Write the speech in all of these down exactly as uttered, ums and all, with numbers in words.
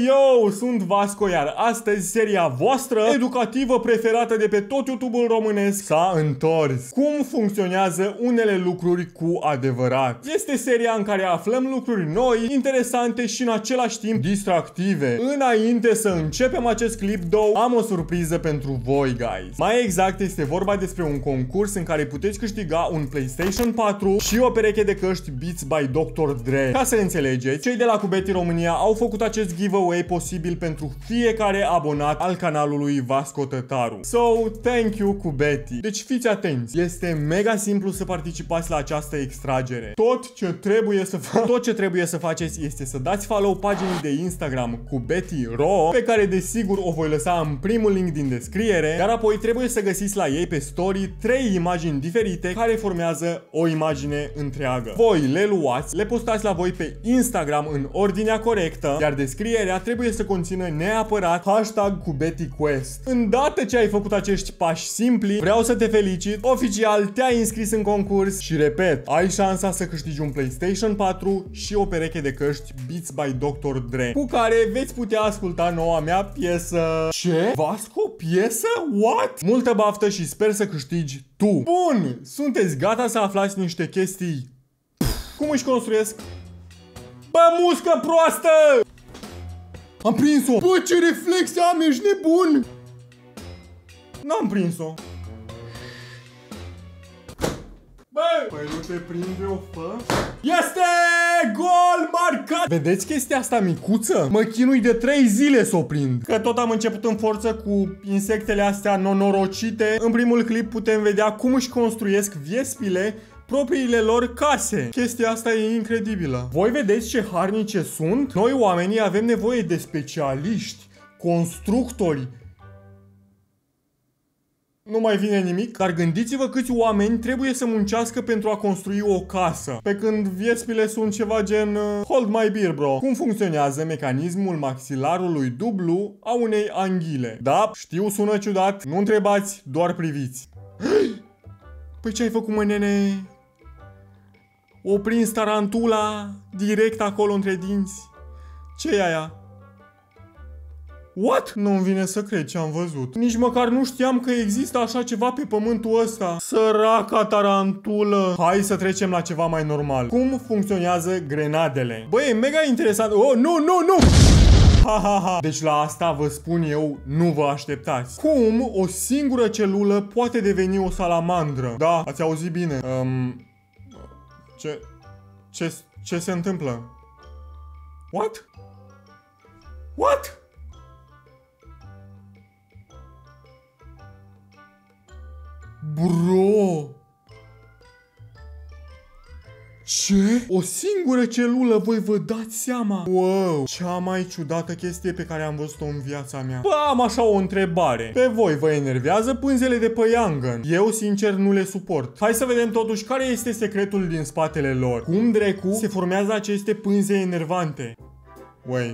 Hey yo, sunt Vasco, iar astăzi seria voastră educativă preferată de pe tot YouTube-ul românesc s-a întors. Cum funcționează unele lucruri cu adevărat? Este seria în care aflăm lucruri noi, interesante și în același timp distractive. Înainte să începem acest clip, două, am o surpriză pentru voi, guys. Mai exact, este vorba despre un concurs în care puteți câștiga un PlayStation patru și o pereche de căști Beats by doctor Dre. Ca să înțelegeți, cei de la Cubeti România au făcut acest giveaway posibil pentru fiecare abonat al canalului Vasco Tătaru. So, thank you, Cubeti. Deci fiți atenți, este mega simplu să participați la această extragere. Tot ce trebuie să fa Tot ce trebuie să faceți este să dați follow paginii de Instagram Cubeti.ro, pe care desigur o voi lăsa în primul link din descriere, iar apoi trebuie să găsiți la ei pe story trei imagini diferite care formează o imagine întreagă. Voi le luați, le postați la voi pe Instagram în ordinea corectă, iar descrierea trebuie să conțină neapărat hashtag CubetiQuest. Îndată ce ai făcut acești pași simpli, vreau să te felicit, oficial te-ai înscris în concurs și repet, ai șansa să câștigi un PlayStation patru și o pereche de căști Beats by doctor Dre, cu care veți putea asculta noua mea piesă. Ce? Vasco? Piesă? What? Multă baftă și sper să câștigi tu. Bun! Sunteți gata să aflați niște chestii? Pff, cum își construiesc? Bă, muscă proastă! Am prins-o! Bă, ce reflexe am, ești nebun! N-am prins-o. Bă! Păi nu te prinde o fă? Este gol marcat! Vedeți chestia asta micuță? Mă chinui de trei zile să o prind. Că tot am început în forță cu insectele astea nonorocite. În primul clip putem vedea cum își construiesc viespile propriile lor case. Chestia asta e incredibilă. Voi vedeți ce harnice sunt? Noi oamenii avem nevoie de specialiști, constructori. Nu mai vine nimic, dar gândiți-vă câți oameni trebuie să muncească pentru a construi o casă. Pe când viespile sunt ceva gen uh, hold my beer, bro. Cum funcționează mecanismul maxilarului dublu a unei anghile? Da, știu, sună ciudat, nu întrebați, doar priviți. Păi ce ai făcut, mă, nene? O prins tarantula direct acolo între dinți. Ce e aia? What? Nu-mi vine să cred ce am văzut. Nici măcar nu știam că există așa ceva pe pământul ăsta. Săraca tarantulă. Hai să trecem la ceva mai normal. Cum funcționează grenadele? Băi, e mega interesant. Oh, nu, nu, nu! Ha, ha, ha. Deci la asta vă spun eu, nu vă așteptați. Cum o singură celulă poate deveni o salamandră? Da, ați auzit bine. Um, ce, ce, ce se întâmplă? What? What? Bro! Ce? O singură celulă, voi vă dați seama? Wow! Cea mai ciudată chestie pe care am văzut-o în viața mea. Bă, am așa o întrebare. Pe voi vă enervează pânzele de păiangăn? Eu, sincer, nu le suport. Hai să vedem totuși care este secretul din spatele lor. Cum drecu se formează aceste pânze enervante? Wait.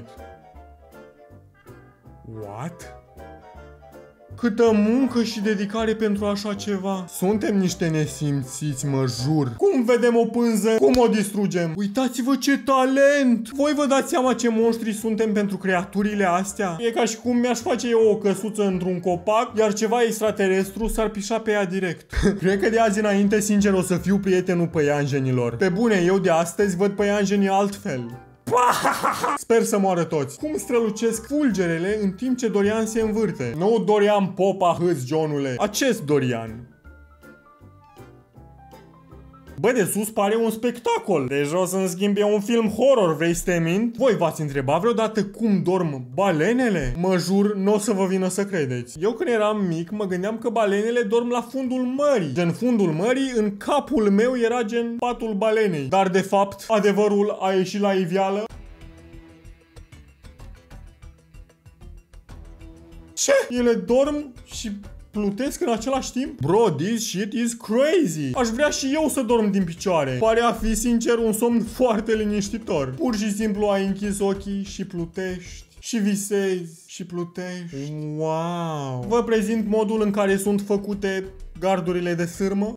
What? Câtă muncă și dedicare pentru așa ceva. Suntem niște nesimțiți, mă jur. Cum vedem o pânză? Cum o distrugem? Uitați-vă ce talent! Voi vă dați seama ce monștri suntem pentru creaturile astea? E ca și cum mi-aș face eu o căsuță într-un copac, iar ceva extraterestru s-ar pișa pe ea direct. Cred că de azi înainte, sincer, o să fiu prietenul păianjenilor. Pe bune, eu de astăzi văd păianjenii altfel. Sper să moară toți. Cum strălucesc fulgerele în timp ce Dorian se învârte? Nu Dorian Popa, hâț, Johnule. Acest Dorian. Bă, de sus pare un spectacol. De jos, în schimb, e un film horror, vrei să te mint? Voi v-ați întrebat vreodată cum dorm balenele? Mă jur, nu o să vă vină să credeți. Eu când eram mic, mă gândeam că balenele dorm la fundul mării. Gen fundul mării, în capul meu era gen patul balenei. Dar de fapt, adevărul a ieșit la iveală. Ce? Ele dorm și plutesc în același timp? Bro, this shit is crazy. Aș vrea și eu să dorm din picioare. Pare a fi, sincer, un somn foarte liniștitor. Pur și simplu ai închis ochii și plutești. Și visezi și plutești. Wow. Vă prezint modul în care sunt făcute gardurile de sârmă.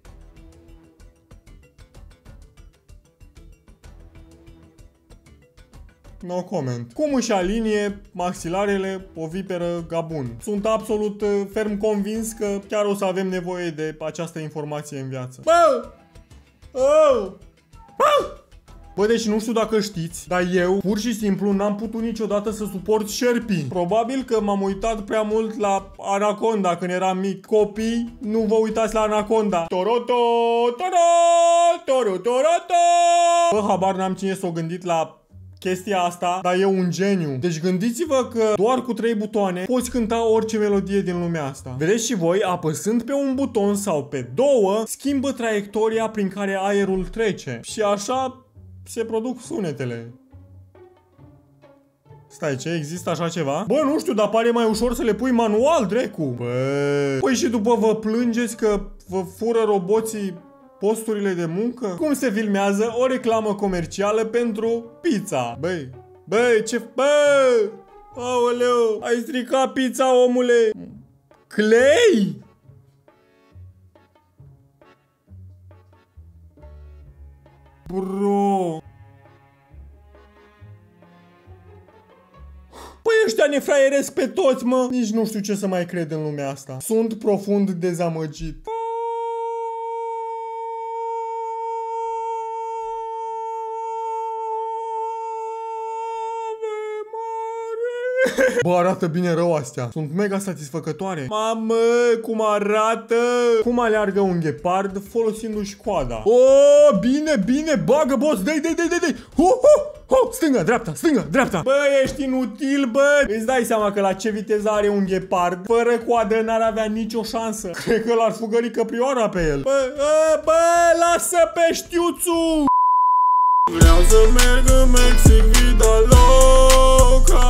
No comment. Cum își alinie maxilarele o viperă gabun? Sunt absolut uh, ferm convins că chiar o să avem nevoie de această informație în viață. Bă! Oh! Bă! Bă, deci nu știu dacă știți, dar eu pur și simplu n-am putut niciodată să suport șerpii. Probabil că m-am uitat prea mult la Anaconda când eram mic. Copii, nu vă uitați la Anaconda. Toroto, toro, toro, toroto. Bă, habar n-am cine s-o gândit la chestia asta, dar e un geniu. Deci gândiți-vă că doar cu trei butoane poți cânta orice melodie din lumea asta. Vedeți și voi, apăsând pe un buton sau pe două, schimbă traiectoria prin care aerul trece. Și așa se produc sunetele. Stai, ce? Există așa ceva? Bă, nu știu, dar pare mai ușor să le pui manual, drecu. Bă. Păi și după vă plângeți că vă fură roboții posturile de muncă? Cum se filmează o reclamă comercială pentru pizza? Băi, băi, ce... Bă! Aoleu, ai stricat pizza, omule! Clay? Bro. Păi ăștia ne fraieresc pe toți, mă. Nici nu știu ce să mai cred în lumea asta. Sunt profund dezamăgit. Bă, arată bine rău astea. Sunt mega satisfăcătoare. Mamă, cum arată! Cum aleargă un ghepard folosindu-și coada. Oh, bine, bine, bagă, boss. Dai, dai, dai, dai, dai. Hu, hu, hu. Stânga, dreapta, stânga, dreapta. Bă, ești inutil, bă. Îți dai seama că la ce viteză are un ghepard? Fără coadă n-ar avea nicio șansă. Cred că l-ar fugări căprioara pe el. Bă, a, bă, lasă pe știuțu. Vreau să merg în Mexic, vida loca.